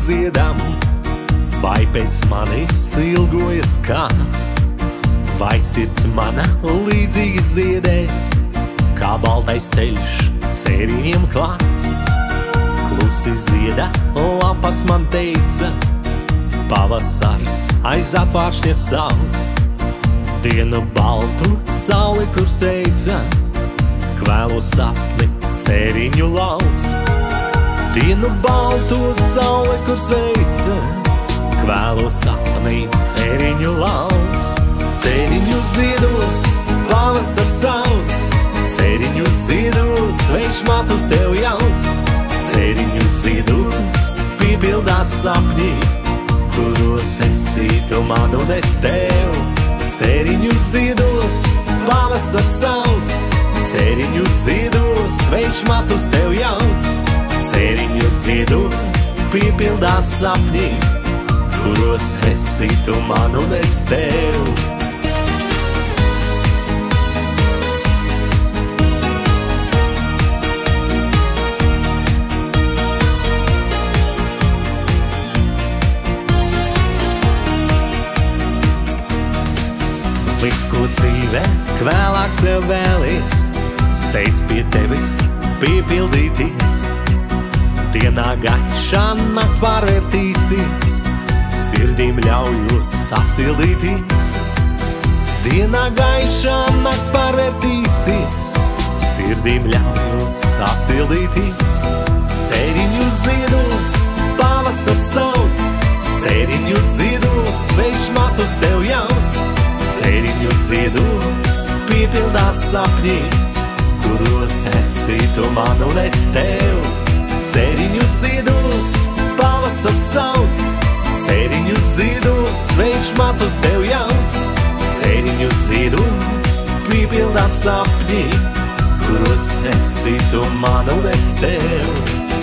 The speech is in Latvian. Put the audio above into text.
ziedam, vai pēc manis ilgojas kāds, vai sirds mana līdzīgi ziedēs, kā baltais ceļš cēriņiem klāts. Klusi zieda lapas man teica, pavasars aiz apvāršņa sauc. Dienu baltu sauli, kur sveica, kvēlu sapni cēriņu lauks. Dienu baltu sauli, kur sveica, kvēlu sapni cēriņu lauks. Cēriņu ziedos pavasars sauc, cēriņu ziedos vējš matus tev jauc. Cēriņu ziedos piepildās sapņi, kuros esi tu man un es tev. Cēriņu ziedos pavasars sauc, cēriņu ziedos vējš matus tev jauc. Cēriņu ziedos piepildās sapņi, kuros esi tu man un es tev. Viss, ko dzīve vēlāk sev vēlies, steidz pie tevis piepildīties. Dienā gaišā nakts pārvērtīsies, sirdīm ļaujot sasildīties. Dienā gaišā nakts pārvērtīsies, sirdīm ļaujot sasildīties. Cēriņu ziedos pavasars sauc, cēriņu ziedos vējš matus tev jauc. Cēriņu ziedos piepildās sapņi, kuros esi tu man un es tev. Cēriņu ziedos pavasars sauc, cēriņu ziedos vējš matus tev jauc. Cēriņu ziedos piepildās sapņi, kuros esi tu man un es tev.